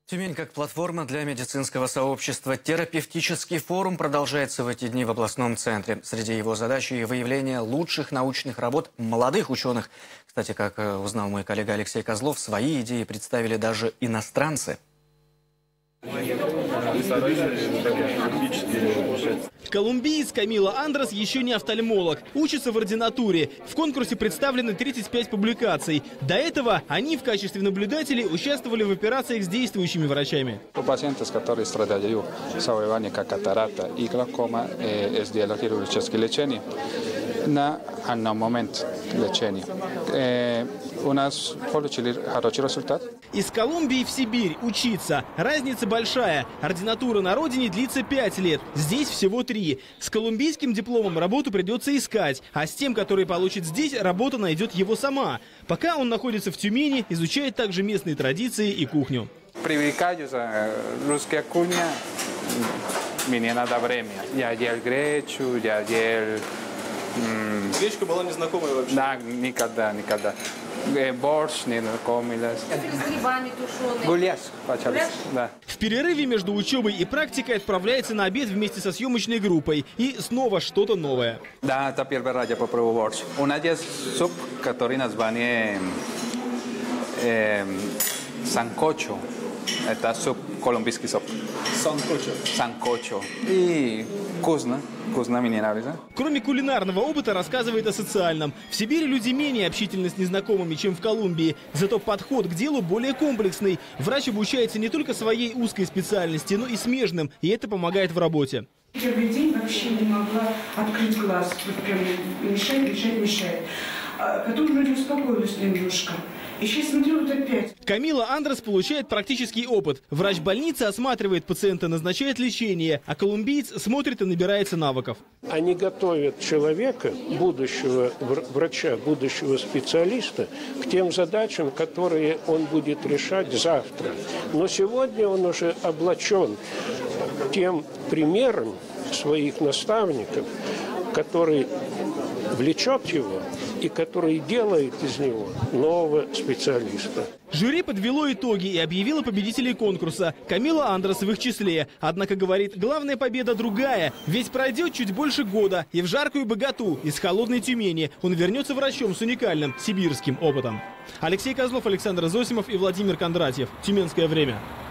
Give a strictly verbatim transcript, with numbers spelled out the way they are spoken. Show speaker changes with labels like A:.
A: Тюмень как платформа для медицинского сообщества. Терапевтический форум продолжается в эти дни в областном центре. Среди его задач и выявление лучших научных работ молодых ученых. Кстати, как узнал мой коллега Алексей Козлов, свои идеи представили даже иностранцы.
B: Колумбиец Камила Андрес еще не офтальмолог, учится в ординатуре. В конкурсе представлены тридцать пять публикаций. До этого они в качестве наблюдателей участвовали в операциях с действующими врачами.
C: У пациентов, которые страдают заболеванием как катаракта и глаукома, сделали хирургическое лечение на данный момент лечения. У нас получили хороший результат.
B: Из Колумбии в Сибирь учиться. Разница большая. Ординатура на родине длится пять лет. Здесь всего три. С колумбийским дипломом работу придется искать. А с тем, который получит здесь, работа найдет его сама. Пока он находится в Тюмени, изучает также местные традиции и кухню.
C: Привыкаю за русская кухня. Мне надо время. Я ел гречу, я ел...
B: Гречка была незнакомая вообще?
C: Да, никогда, никогда. Борщ не знакомилась.
D: С грибами тушеные.
C: Гуляш, почались, да.
B: В перерыве между учебой и практикой отправляется на обед вместе со съемочной группой. И снова что-то новое.
C: Да, это первый раз я попробую борщ. У нас есть суп, который название э, санкочо. Это суп, колумбийский суп.
B: Санкочо.
C: Санкочо. И вкусно. Вкусно, мне нравится.
B: Кроме кулинарного опыта, рассказывает о социальном. В Сибири люди менее общительны с незнакомыми, чем в Колумбии. Зато подход к делу более комплексный. Врач обучается не только своей узкой специальности, но и смежным. И это помогает в работе.
E: Первый день вообще не могла открыть глаз. Вот прям мешает, мешает, мешает. А потом вроде успокоилась немножко. И сейчас смотрю, вот опять.
B: Камила Андрес получает практический опыт. Врач больницы осматривает пациента, назначает лечение, а колумбиец смотрит и набирается навыков.
F: Они готовят человека, будущего врача, будущего специалиста, к тем задачам, которые он будет решать завтра. Но сегодня он уже облачен тем примером своих наставников, который влечет его и который делает из него нового специалиста.
B: Жюри подвело итоги и объявило победителей конкурса. Камила Андрес в их числе. Однако, говорит, главная победа другая. Ведь пройдет чуть больше года. И в жаркую богату, из холодной Тюмени, он вернется врачом с уникальным сибирским опытом. Алексей Козлов, Александр Зосимов и Владимир Кондратьев. Тюменское время.